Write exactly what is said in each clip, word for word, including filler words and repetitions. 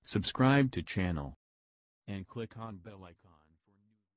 Subscribe to channel and click on bell icon for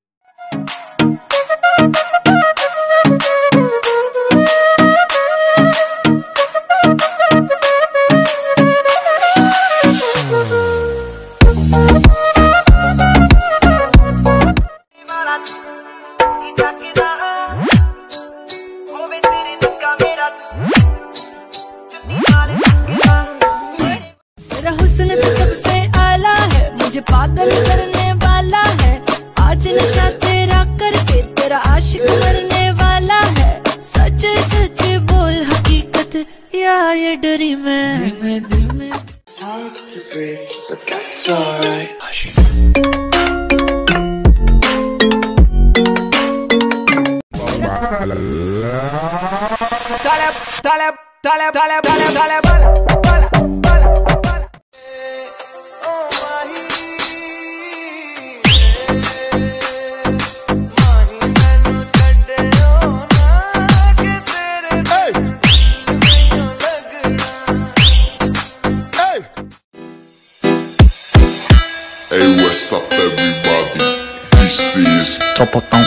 तेरा हुस्न तो सबसे आला है, मुझे पागल करने वाला है। आज नशा तेरा करके तेरा आशिक मरने वाला है। सच सच बोल हकीकत या ये डरी मैं। It's hard to breathe, but that's alright. Dale, dale, dale, dale, dale, dale, bala, bala, bala, bala. Oh, mahi, mahi, mainu chhade ho na ke tere dil nahi lagna. Hey, hey, what's up, everybody? This is Topotão.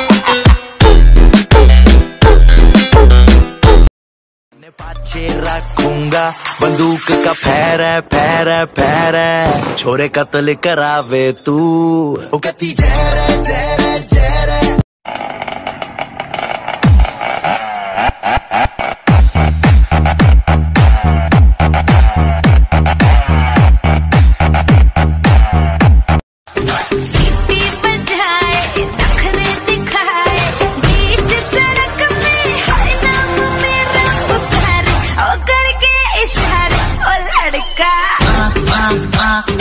पाछे रखूंगा बंदूक का फैरे फैरे फैरे, छोरे कत्ल करावे तू ओ कहती जहरे जहरे जहरे। सीटी बजाए नखरे दिखाए बीच सड़क में, हाय नाम मेरा पुकारे ओ करके इशारे ओ लड़का।